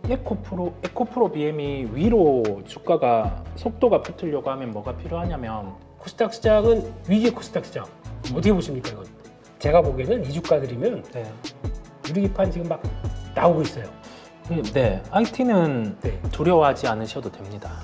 에코프로 BM이 위로 주가가 속도가 붙으려고 하면 뭐가 필요하냐면 코스닥 시장은 위기의 코스닥 시장. 어떻게 보십니까 이건? 제가 보기에는 이 주가들이면 네, 유리기판 지금 막 나오고 있어요. 네, IT는 네. 두려워하지 않으셔도 됩니다.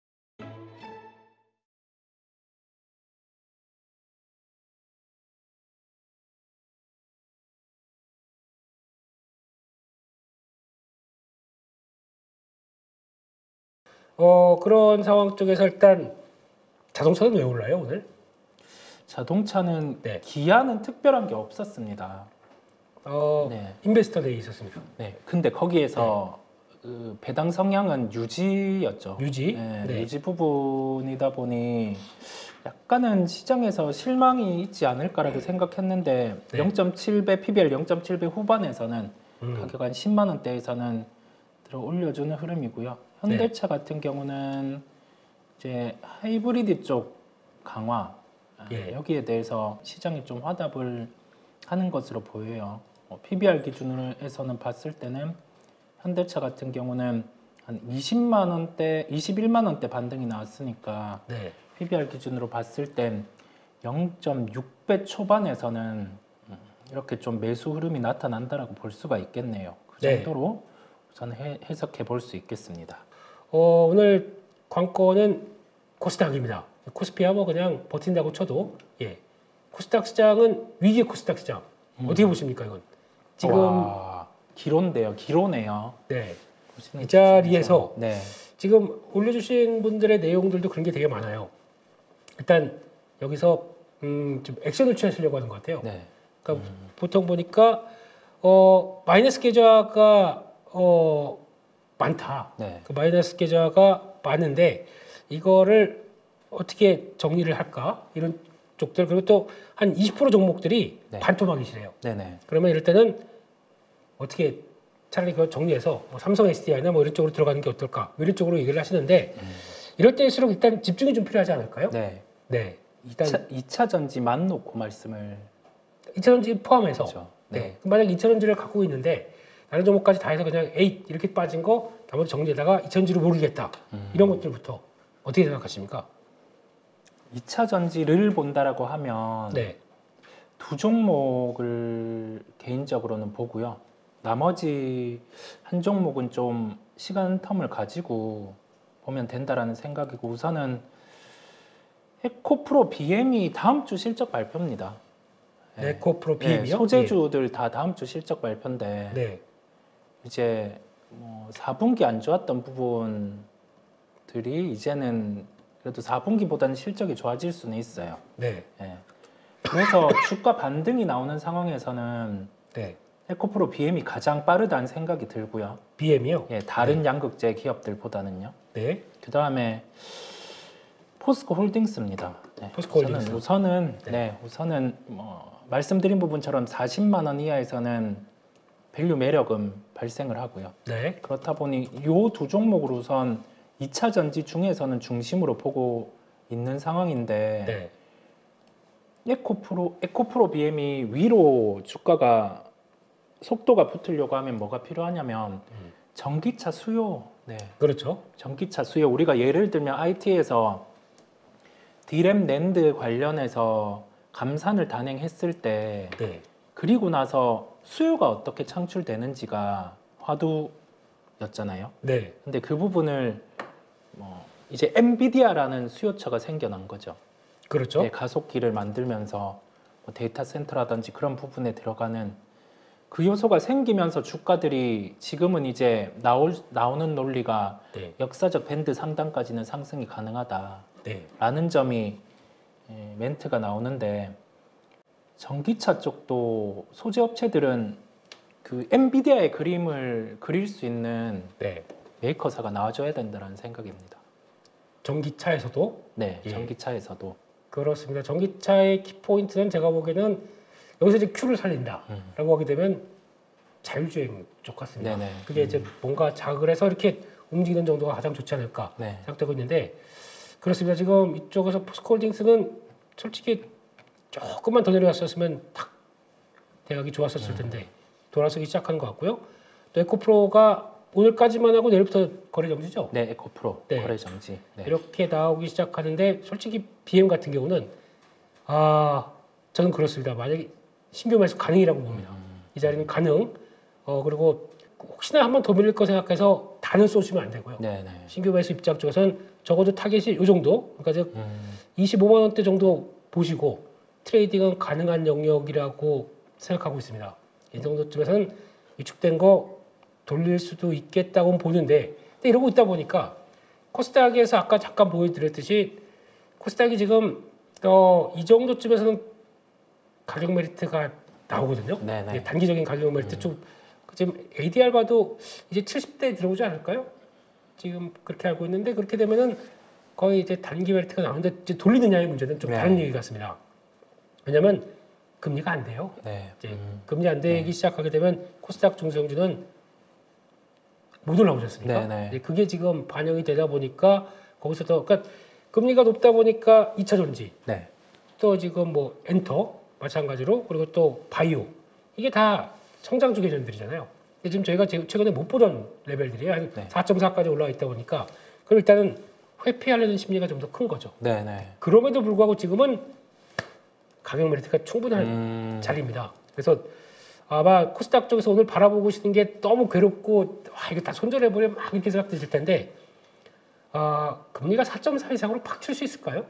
그런 상황 쪽에서 일단 자동차는 왜 올라요 오늘? 자동차는 네. 기아는 특별한 게 없었습니다. 네. 인베스터 데이 있었습니다. 네, 근데 거기에서 그 배당 성향은 유지였죠. 유지? 네, 네. 유지 부분이다 보니 약간은 시장에서 실망이 있지 않을까라고 생각했는데 네. 0.7배 PBR 0.7배 후반에서는 가격 한 10만 원대에서는 들어 올려주는 흐름이고요. 현대차 같은 경우는 이제 하이브리드 쪽 강화 예. 여기에 대해서 시장이 좀 화답을 하는 것으로 보여요. PBR 기준으로서는 봤을 때는 현대차 같은 경우는 한 20만 원대, 21만 원대 반등이 나왔으니까 네. PBR 기준으로 봤을 땐 0.6배 초반에서는 이렇게 좀 매수 흐름이 나타난다라고 볼 수가 있겠네요. 그 네. 정도로 우선 해석해 볼 수 있겠습니다. 오늘 관건은 코스닥입니다. 코스피야 뭐 그냥 버틴다고 쳐도 예. 코스닥 시장은 위기의 코스닥 시장. 어떻게 보십니까 이건? 지금 기로네요. 네. 보시는 이 자리에서 네. 지금 올려주신 분들의 내용들도 그런 게 되게 많아요. 일단 여기서 좀 액션을 취하시려고 하는 것 같아요. 네. 그러니까 보통 보니까 마이너스 계좌가 많다. 네. 그 마이너스 계좌가 많은데 이거를 어떻게 정리를 할까? 이런 쪽들 그리고 또 한 20% 종목들이 네. 반토막이시래요. 네네. 그러면 이럴 때는 어떻게 차라리 그걸 정리해서 뭐 삼성 SDI나 뭐 이런 쪽으로 들어가는 게 어떨까? 이런 쪽으로 얘기를 하시는데 이럴 때일수록 일단 집중이 좀 필요하지 않을까요? 네. 네. 일단 2차 전지만 놓고 말씀을 2차전지 포함해서 그렇죠. 네. 네. 만약 2차전지를 갖고 있는데 다른 종목까지 다 해서 그냥 에잇 이렇게 빠진 거 나머지 정리에다가 2차전지로 모르겠다 이런 것들부터 어떻게 생각하십니까? 2차 전지를 본다라고 하면 네. 두 종목을 개인적으로는 보고요. 나머지 한 종목은 좀 시간 텀을 가지고 보면 된다라는 생각이고 우선은 에코프로 BM이 다음 주 실적 발표입니다. 네. 에코프로 BM이요? 네, 소재주들 다 다음 주 실적 발표인데 네. 이제 뭐 4분기 안 좋았던 부분들이 이제는 그래도 4분기보다는 실적이 좋아질 수는 있어요. 네. 네. 그래서 주가 반등이 나오는 상황에서는 네. 에코프로 BM이 가장 빠르다는 생각이 들고요. BM이요? 예, 다른 양극재 기업들보다는요. 네. 그 다음에 포스코 홀딩스입니다. 네, 포스코 홀딩스. 우선은 뭐 말씀드린 부분처럼 40만 원 이하에서는 밸류 매력은 발생을 하고요. 네. 그렇다 보니 이 두 종목을 우선 2차 전지 중에서는 중심으로 보고 있는 상황인데 네. 에코프로 BM이 위로 주가가 속도가 붙으려고 하면 뭐가 필요하냐면 전기차 수요. 네. 그렇죠. 전기차 수요. 우리가 예를 들면 IT에서 D램 낸드 관련해서 감산을 단행했을 때 네. 그리고 나서 수요가 어떻게 창출되는지가 화두였잖아요. 네. 근데 그 부분을 이제 엔비디아라는 수요처가 생겨난 거죠. 그렇죠. 네, 가속기를 만들면서 뭐 데이터 센터라든지 그런 부분에 들어가는 그 요소가 생기면서 주가들이 지금은 이제 나오는 논리가 네. 역사적 밴드 상단까지는 상승이 가능하다라는 네. 점이 멘트가 나오는데 전기차 쪽도 소재 업체들은 그 엔비디아의 그림을 그릴 수 있는 네. 메이커사가 나와줘야 된다는 생각입니다. 전기차에서도? 네, 예. 전기차에서도. 그렇습니다. 전기차의 키포인트는 제가 보기에는 여기서 이제 Q를 살린다라고 하게 되면 자율주행 쪽 같습니다. 네네. 그게 이제 뭔가 자극을 해서 이렇게 움직이는 정도가 가장 좋지 않을까 네. 생각되고 있는데 그렇습니다. 지금 이쪽에서 포스코홀딩스는 솔직히 조금만 더 내려왔었으면 탁 대각이 좋았었을 텐데 돌아서기 시작하는 것 같고요. 또 에코프로가 오늘까지만 하고 내일부터 거래 정지죠. 네, 에코프로 네. 거래 정지. 네. 이렇게 나오기 시작하는데 솔직히 BM 같은 경우는 저는 그렇습니다. 만약에 신규 매수 가능이라고 봅니다. 이 자리는 가능. 그리고 혹시나 한 번 더 밀릴 거 생각해서 다는 쏘시면 안 되고요. 네, 네. 신규 매수 입장 쪽에서는 적어도 타겟이 이 정도, 그러니까 즉 25만 원대 정도 보시고 트레이딩은 가능한 영역이라고 생각하고 있습니다. 이 정도쯤에서는 위축된 거 돌릴 수도 있겠다고 보는데, 근데 이러고 있다 보니까 코스닥에서 아까 잠깐 보여드렸듯이 코스닥이 지금 이 정도쯤에서는 가격 메리트가 나오거든요. 네, 네. 이게 단기적인 가격 메리트 좀 지금 ADR 봐도 이제 70대 들어오지 않을까요? 지금 그렇게 알고 있는데 그렇게 되면은 거의 이제 단기 메리트가 나오는데 이제 돌리느냐의 문제는 좀 네. 다른 얘기 같습니다. 왜냐하면 금리가 안 돼요. 네. 이제 금리 안 되기 시작하게 되면 코스닥 중소형주는 못 올라오지 않습니까? 네, 네. 이제 그게 지금 반영이 되다 보니까 거기서 더 그러니까 금리가 높다 보니까 2차 전지 네. 또 지금 뭐 엔터 마찬가지로 그리고 또 바이오 이게 다 성장주 계전들이잖아요. 근데 지금 저희가 최근에 못 보던 레벨들이 한 네. 4.4까지 올라와 있다 보니까 그럼 일단은 회피하려는 심리가 좀 더 큰 거죠. 네, 네. 그럼에도 불구하고 지금은 가격 메리트가 충분한 자리입니다. 그래서 아마 코스닥 쪽에서 오늘 바라보고 계시는 게 너무 괴롭고 이거 다 손절해버려 막 이렇게 생각되실 텐데 금리가 4.4 이상으로 팍 칠 수 있을까요?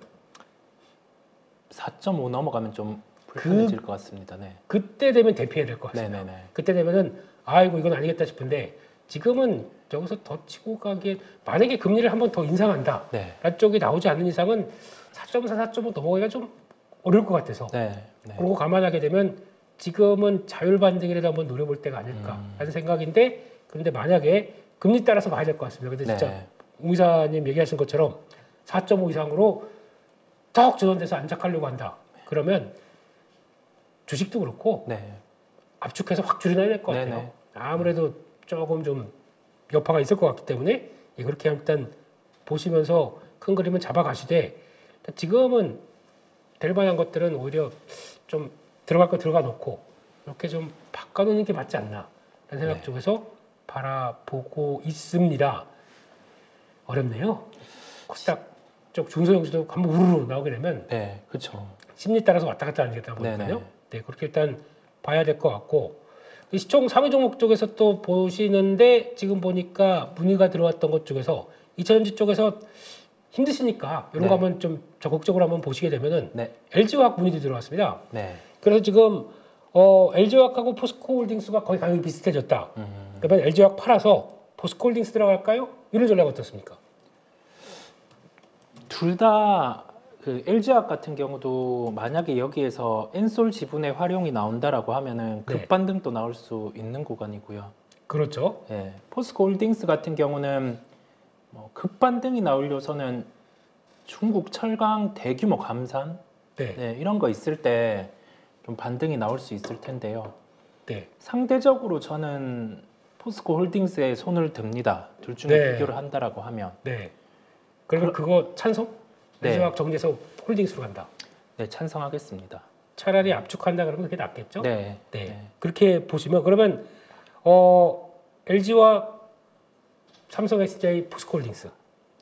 4.5 넘어가면 좀 불편해질 것 같습니다. 네. 그때 되면 대피해야 될 것 같습니다. 네, 네, 네. 그때 되면은 아이고 이건 아니겠다 싶은데 지금은 여기서 더 치고 가기에 만약에 금리를 한 번 더 인상한다 네. 라는 쪽이 나오지 않는 이상은 4.4, 4.5 넘어가기가 좀 어려울 것 같아서 네. 네. 그러고 감안하게 되면 지금은 자율 반등이라도 한번 노려볼 때가 아닐까라는 생각인데 그런데 만약에 금리 따라서 봐야 될 것 같습니다. 근데 진짜 네. 우 이사님 얘기하신 것처럼 4.5 이상으로 턱 전환돼서 안착하려고 한다. 그러면 주식도 그렇고 네. 압축해서 확 줄여놔야 될 것 같아요. 네네. 아무래도 조금 좀 여파가 있을 것 같기 때문에 그렇게 일단 보시면서 큰 그림은 잡아가시되 지금은 될 만한 것들은 오히려 좀 들어갈 거 들어가 놓고 이렇게 좀 바꿔놓는 게 맞지 않나 라는 생각 네. 쪽에서 바라보고 있습니다. 어렵네요. 코스닥 쪽 중소형주도 한번 우르르 나오게 되면 네. 그렇죠. 심리 따라서 왔다 갔다 하는 게 있다 보니까요. 네네. 네, 그렇게 일단 봐야 될 것 같고 이 시총 3위 종목 쪽에서 또 보시는데 지금 보니까 문의가 들어왔던 것 쪽에서 2차전지 쪽에서 힘드시니까 이런 네. 거 한번 좀 적극적으로 한번 보시게 되면은 네. LG화학 문의도 들어왔습니다. 네. 그래서 지금 LG화학하고 포스코홀딩스가 거의 가격이 비슷해졌다. 그러면 LG화학 팔아서 포스코홀딩스 들어갈까요? 이런 전략 어떻습니까? 둘 다 그 LG화학 같은 경우도 만약에 여기에서 엔솔 지분의 활용이 나온다라고 하면은 네. 급반등도 나올 수 있는 구간이고요. 그렇죠. 예. 포스코홀딩스 같은 경우는 뭐 급반등이 나올 요소는 중국 철강 대규모 감산 네. 네, 이런 거 있을 때 좀 반등이 나올 수 있을 텐데요. 네. 상대적으로 저는 포스코홀딩스에 손을 듭니다. 둘 중에 네. 비교를 한다라고 하면 네. 그러면 그거 찬성? 네. LG화학 정리해서 홀딩스로 간다. 네, 찬성하겠습니다. 차라리 압축한다 그러면 그게 낫겠죠? 네. 네. 그렇게 보시면 그러면 LG와 삼성 SDI 포스코홀딩스.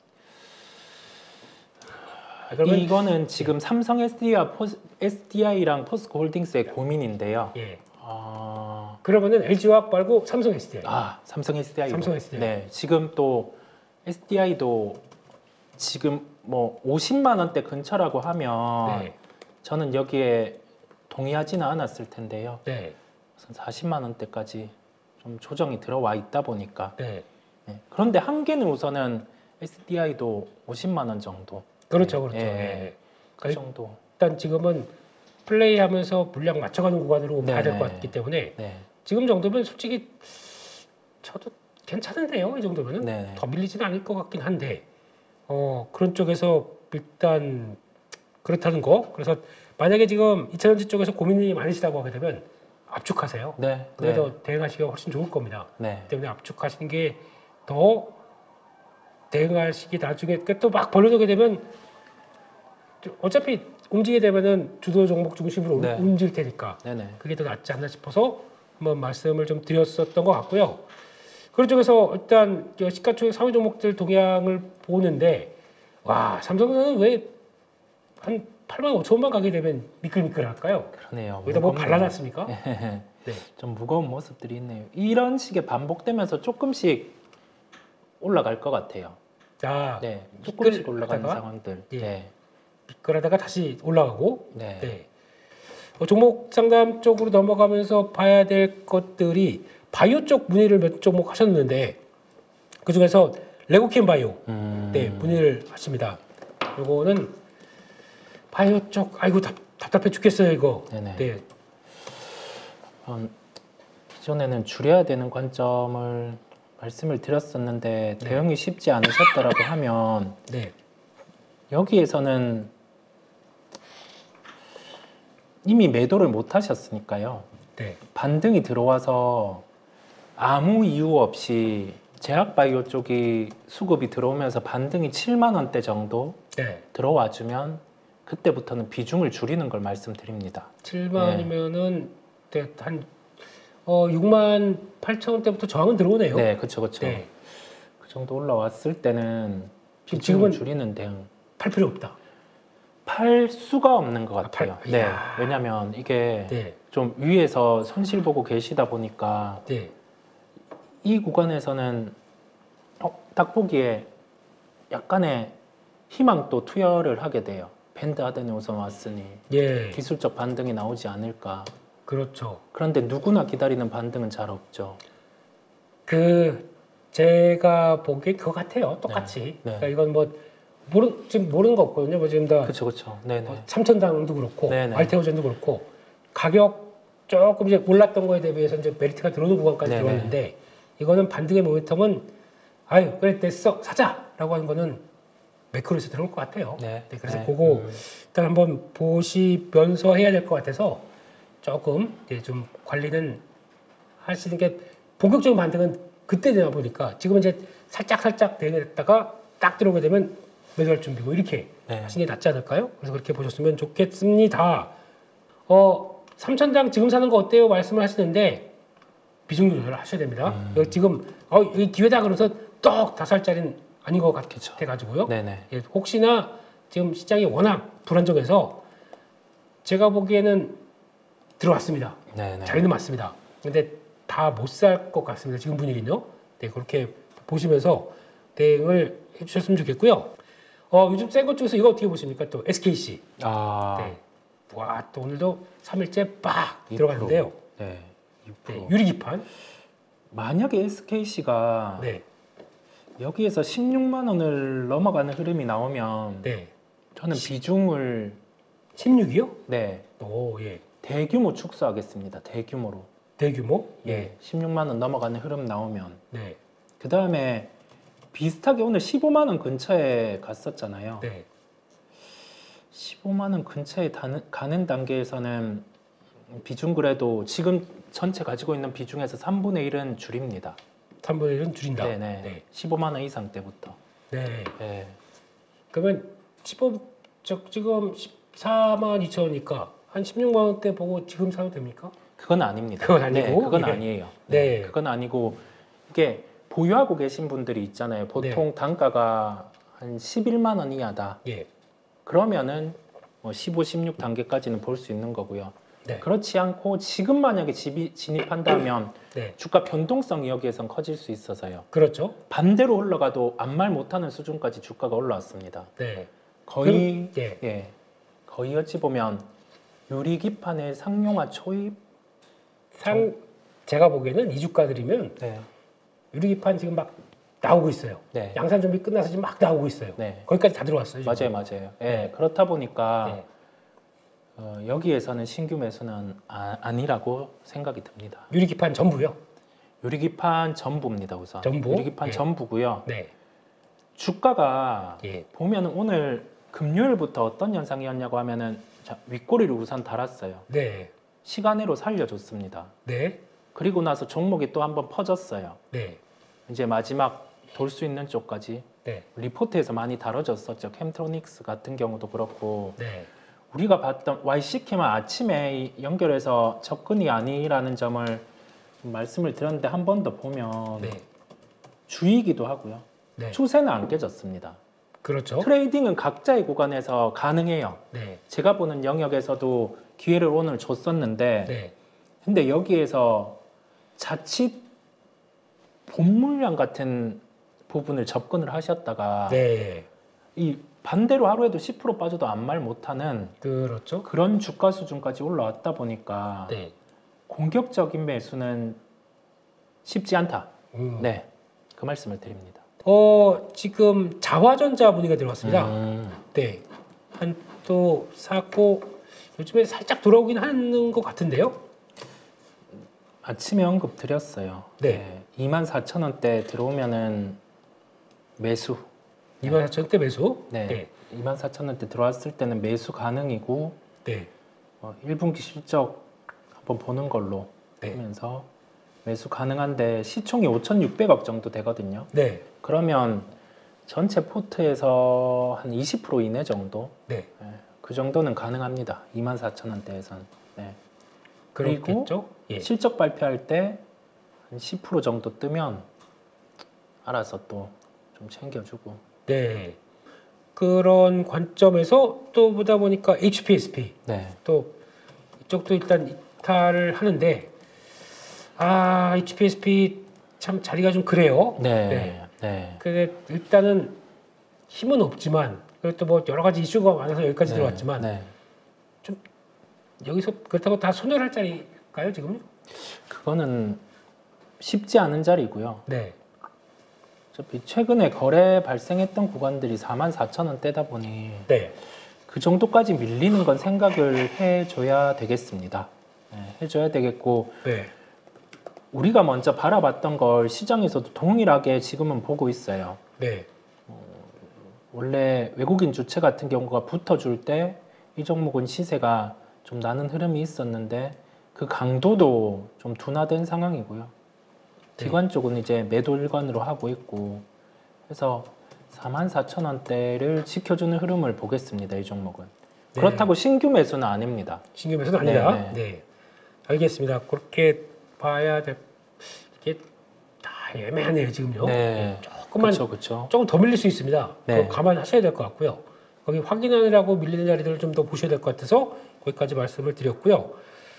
그러면 이거는 지금 삼성 SDI랑 포스코홀딩스의 고민인데요. 예. 아, 그러면은 LG화학 말고 삼성 SDI. 삼성 SDI. 삼성 SDI. 네, 지금 또 SDI도 지금 뭐 50만 원대 근처라고 하면 네. 저는 여기에 동의하지는 않았을 텐데요. 네. 우선 40만 원대까지 좀 조정이 들어와 있다 보니까. 네. 네. 그런데 한계는 우선은 SDI도 50만 원 정도. 그렇죠, 네. 그렇죠. 예. 예. 그 그러니까 정도. 일단 지금은 플레이하면서 물량 맞춰가는 구간으로 봐야 될 네. 것 같기 때문에 네. 지금 정도면 솔직히 저도 괜찮은데요. 이 정도면은 네. 더 밀리지는 않을 것 같긴 한데 그런 쪽에서 일단 그렇다는 거. 그래서 만약에 지금 2차전지 쪽에서 고민이 많으시다고 하게 되면 압축하세요. 네. 그게 네. 더 대응하시기가 훨씬 좋을 겁니다. 네. 때문에 압축하시는 게 더 대응하시기 나중에 또 막 벌려두게 되면 어차피 움직이게 되면은 주도 종목 중심으로 네. 움직일 테니까 네네. 그게 더 낫지 않나 싶어서 한번 말씀을 좀 드렸었던 것 같고요. 그런 쪽에서 일단 시가총액 상위 종목들 동향을 보는데 와 삼성은 왜 한 8만 5천만 가게 되면 미끌미끌할까요? 그러네요. 여기다 뭐 무겁네요. 발라놨습니까? 네. 네. 좀 무거운 모습들이 있네요. 이런 식의 반복되면서 조금씩 올라갈 것 같아요. 자, 네, 조금씩 미끌 올라가는 하다가, 상황들. 예. 네, 미끌하다가 다시 올라가고 네, 네. 종목 상담 쪽으로 넘어가면서 봐야 될 것들이 바이오 쪽 문의를 몇 종목 하셨는데 그 중에서 레고캠 바이오 네, 문의를 하십니다. 요거는 바이오 쪽 아이고 답답해 죽겠어요 이거. 네네. 네. 기존에는 줄여야 되는 관점을 말씀을 드렸었는데 네. 대응이 쉽지 않으셨더라고 하면 네. 여기에서는 이미 매도를 못 하셨으니까요. 네. 반등이 들어와서 아무 이유 없이 제약바이오 쪽이 수급이 들어오면서 반등이 7만 원대 정도 네. 들어와 주면 그때부터는 비중을 줄이는 걸 말씀드립니다. 7만이면은 네, 한 6만 8천 원대부터 저항은 들어오네요. 네, 그렇죠, 그렇죠. 네. 그 정도 올라왔을 때는 지금은 비중을 줄이는 대응. 팔 필요 없다. 팔 수가 없는 것 같아요. 네, 이야. 왜냐하면 이게 네. 좀 위에서 손실 보고 계시다 보니까 네. 이 구간에서는 딱 보기에 약간의 희망도 투여를 하게 돼요. 밴드 아데노선 왔으니 예. 기술적 반등이 나오지 않을까. 그렇죠. 그런데 누구나 기다리는 반등은 잘 없죠. 제가 보기에 그거 같아요. 똑같이. 네. 그러니까 이건 뭐 지금 모르는 거 없거든요. 뭐 지금 다 그렇죠, 그렇죠. 네네. 삼천당도 그렇고 네네. 알테오젠도 그렇고 가격 조금 이제 올랐던 거에 대비해서 이제 메리트가 들어오는 구간까지 네네. 들어왔는데 이거는 반등의 모멘텀은 아유 그래 됐어 사자라고 하는 거는 매크로에서 들어올 것 같아요. 네. 그래서 네. 그거 일단 한번 보시면서 해야 될 것 같아서 조금 이제 좀 관리는 하시는 게 본격적인 반등은 그때 되나 보니까 지금은 이제 살짝 대응했다가 딱 들어오게 되면 매도할 준비고 이렇게 네. 하시는 게 낫지 않을까요? 그래서 그렇게 보셨으면 좋겠습니다. 삼천당 지금 사는 거 어때요? 말씀을 하시는데 비중 조절을 하셔야 됩니다. 여기 지금 이 기회다 그러면서 떡 다살짜리는 아닌 것 같아가지고요. 네네. 예, 혹시나 지금 시장이 워낙 불안정해서 제가 보기에는 들어왔습니다. 네네. 자리는 맞습니다. 근데 다 못 살 것 같습니다. 지금 분위기는요. 네, 그렇게 보시면서 대응을 해주셨으면 좋겠고요. 요즘 센 것 중에서 이거 어떻게 보십니까? 또 SKC. 아, 네. 와, 또 오늘도 3일째 빡 2%. 들어갔는데요. 네. 6%. 네, 유리기판. 만약에 SKC가 네. 여기에서 16만 원을 넘어가는 흐름이 나오면 네. 저는 비중을 16이요? 네 오, 예. 대규모 축소하겠습니다. 대규모로. 대규모? 예. 16만 원 넘어가는 흐름 나오면 네. 그 다음에 비슷하게 오늘 15만 원 근처에 갔었잖아요. 네. 15만 원 근처에 가는 단계에서는 비중 그래도 지금 전체 가지고 있는 비중에서 3분의 1은 줄입니다. 3분의 1은 줄인다. 네네. 네. 15만 원 이상 때부터. 네. 네. 그러면 지금 14만 2천 원이니까 한 16만 원대 보고 지금 사도 됩니까? 그건 아닙니다. 그건 아니고? 네, 그건 예. 아니에요. 네. 그건 아니고 이게 보유하고 계신 분들이 있잖아요. 보통 단가가 한 11만 원 이하다. 예. 그러면은 뭐 15, 16 단계까지는 볼 수 있는 거고요. 네. 그렇지 않고 지금 만약에 진입한다면 네. 주가 변동성이 여기에선 커질 수 있어서요. 그렇죠. 반대로 올라가도 아무 말 못하는 수준까지 주가가 올라왔습니다. 네. 거의 예. 예, 거의 어찌 보면 유리기판의 상용화 초입. 제가 보기에는 이 주가들이면 네, 유리기판 지금 막 나오고 있어요. 네, 양산 준비 끝나서 지금 막 나오고 있어요. 네. 거기까지 다 들어왔어요. 지금. 맞아요. 예, 네. 그렇다 보니까 네. 여기에서는 신규 매수는 아니라고 생각이 듭니다. 유리기판 전부요. 유리기판 전부입니다, 우선. 전부? 유리기판 예. 전부고요. 네. 주가가 예. 보면은 오늘 금요일부터 어떤 현상이었냐고 하면은 자, 윗꼬리를 우선 달았어요. 네. 시간으로 살려줬습니다. 네. 그리고 나서 종목이 또 한번 퍼졌어요. 네. 이제 마지막 돌 수 있는 쪽까지 네. 리포트에서 많이 다뤄졌었죠. 캠트로닉스 같은 경우도 그렇고 네. 우리가 봤던 YC캠은 아침에 연결해서 접근이 아니라는 점을 말씀을 드렸는데 한 번 더 보면 네. 주이기도 하고요. 네. 추세는 안 깨졌습니다. 그렇죠. 트레이딩은 각자의 구간에서 가능해요. 네. 제가 보는 영역에서도 기회를 오늘 줬었는데 네. 근데 여기에서 자칫 본물량 같은 부분을 접근을 하셨다가 네. 이 반대로 하루에도 10% 빠져도 아무 말 못하는 그렇죠. 그런 주가 수준까지 올라왔다 보니까 네. 공격적인 매수는 쉽지 않다. 음. 네, 그 말씀을 드립니다. 지금 자화전자 분위기가 들어왔습니다. 음. 네. 한 또 사고 요즘에 살짝 돌아오긴 하는 것 같은데요. 아침에 언급 드렸어요. 네. 24,000원대 들어오면은 매수. 24,000원대 매수. 네. 네. 24,000원대 들어왔을 때는 매수 가능이고 네. 1분기 실적 한번 보는 걸로 네. 하면서 매수 가능한데 시총이 5,600억 정도 되거든요. 네. 그러면 전체 포트에서 한 20% 이내 정도? 네. 그 정도는 가능합니다. 24,000원대에선. 네. 그리고 그렇겠죠. 예. 실적 발표할 때 한 10% 정도 뜨면 알아서 또 좀 챙겨주고. 네. 그런 관점에서 또 보다 보니까 HPSP 네. 또 이쪽도 일단 이탈을 하는데 HPSP 참 자리가 좀 그래요. 네. 네. 네. 근데 일단은 힘은 없지만 그래도 뭐 여러 가지 이슈가 많아서 여기까지 네. 들어왔지만 네. 여기서 그렇다고 다 소멸할 자리일까요 지금요? 그거는 쉽지 않은 자리고요. 네. 어차피 최근에 거래 발생했던 구간들이 44,000원대다 보니 네. 그 정도까지 밀리는 건 생각을 해줘야 되겠습니다. 네, 해줘야 되겠고 네. 우리가 먼저 바라봤던 걸 시장에서도 동일하게 지금은 보고 있어요. 네. 원래 외국인 주체 같은 경우가 붙어줄 때 이 종목은 시세가 좀 나는 흐름이 있었는데 그 강도도 좀 둔화된 상황이고요. 네. 기관 쪽은 이제 매도 일관으로 하고 있고 해서 44,000원대를 지켜주는 흐름을 보겠습니다. 이 종목은. 네. 그렇다고 신규 매수는 아닙니다. 신규 매수는 아니다. 네, 네. 알겠습니다. 그렇게 봐야 될 이게 다 애매하네요 지금요. 네. 조금만 그렇죠. 조금 더 밀릴 수 있습니다. 네. 그거 감안하셔야 될 것 같고요. 거기 확인하느라고 밀리는 자리들을 좀 더 보셔야 될 것 같아서 거기까지 말씀을 드렸고요.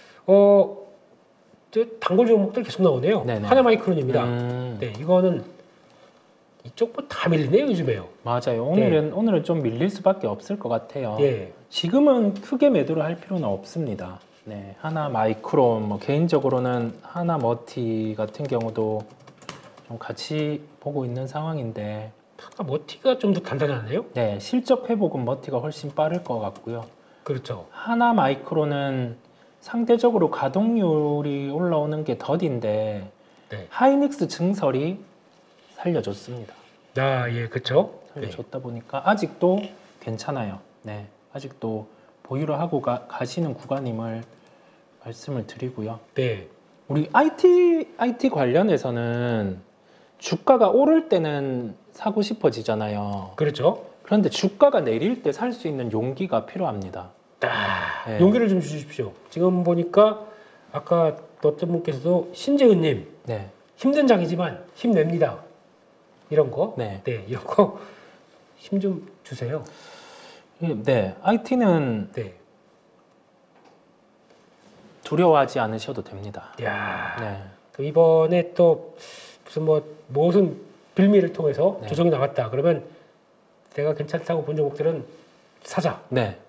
단골 종목들 계속 나오네요. 네네. 하나마이크론입니다. 네, 이거는 이쪽 뭐 다 밀리네요 요즘에요. 맞아요. 오늘은 좀 밀릴 수밖에 없을 것 같아요. 예. 지금은 크게 매도를 할 필요는 없습니다. 네, 하나 마이크론, 뭐 개인적으로는 하나 머티 같은 경우도 좀 같이 보고 있는 상황인데, 머티가 좀 더 단단하네요. 네, 실적 회복은 머티가 훨씬 빠를 것 같고요. 그렇죠. 하나 마이크론은 상대적으로 가동률이 올라오는 게 더딘데 네. 하이닉스 증설이 살려줬습니다. 예, 그렇죠. 네. 살려줬다 보니까 아직도 괜찮아요. 네, 아직도 보유를 하고 가시는 구간임을 말씀을 드리고요. 네. 우리 IT 관련해서는 주가가 오를 때는 사고 싶어지잖아요. 그렇죠. 그런데 주가가 내릴 때 살 수 있는 용기가 필요합니다. 네. 용기를 좀 주십시오. 지금 보니까 아까 어떤 분께서도 신재은님 네, 힘든 장이지만 힘냅니다. 이런 거. 네. 이런 거 힘 좀 주세요. 네, IT는 네. 두려워하지 않으셔도 됩니다. 야. 네, 또 이번에 또 무슨 빌미를 통해서 네. 조정이 나왔다. 그러면 내가 괜찮다고 본 종목들은 사자. 네,